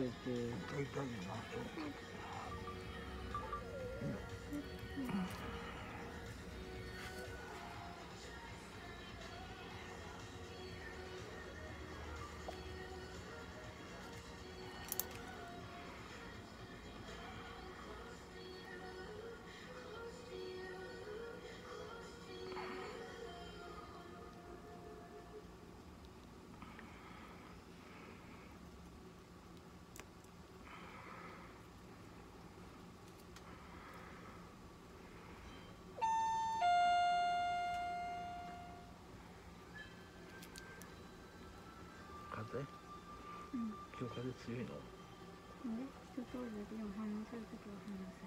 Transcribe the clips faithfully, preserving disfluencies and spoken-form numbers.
といて。 痛い痛いな。風？うん。今日風強いの？ ね、人とでも反応するときは反応する。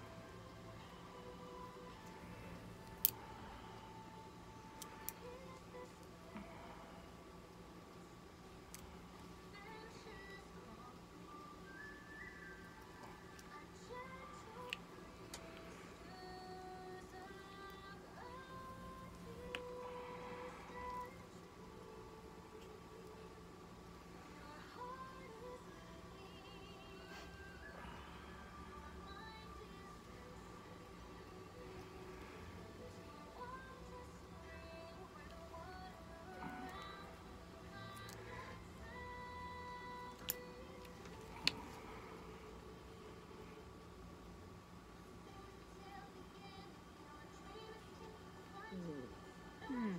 うん。うん。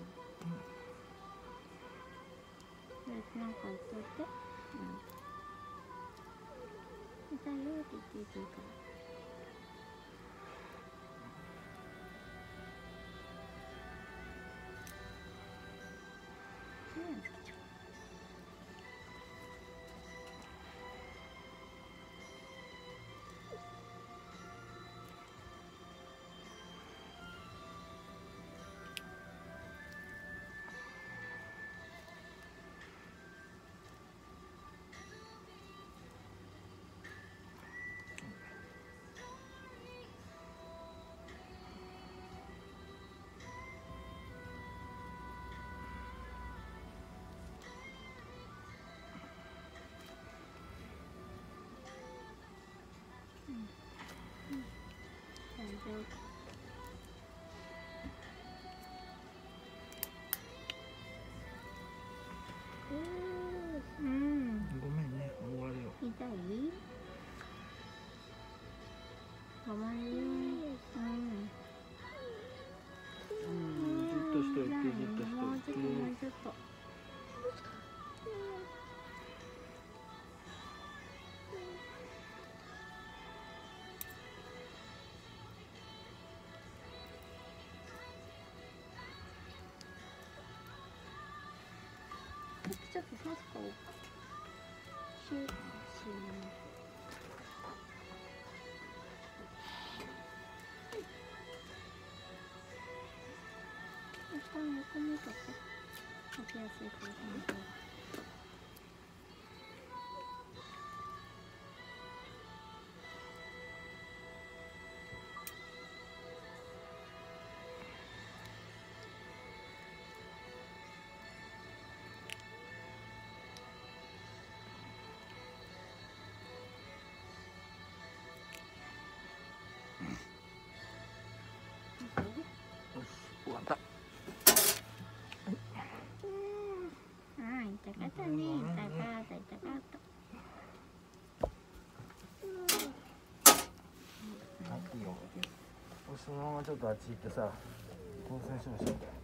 なんか言っといて。うん。痛いよって言っていいから。そうなんですか。うん。うん。大丈夫。うん。 ごめんね、終わるよ。 痛い？ごめんよ。うん。 うん、じっとしといて、じっとしもうちょっと、 といて。 もうちょっと。ちょっと刺すかをシュッします。一旦横向いとって。開けやすいからね。 よし、終わった。 ああ、痛かったね。痛かった、痛かった。 はい、いいよ。そのままちょっとあっち行ってさ、混戦しましょう。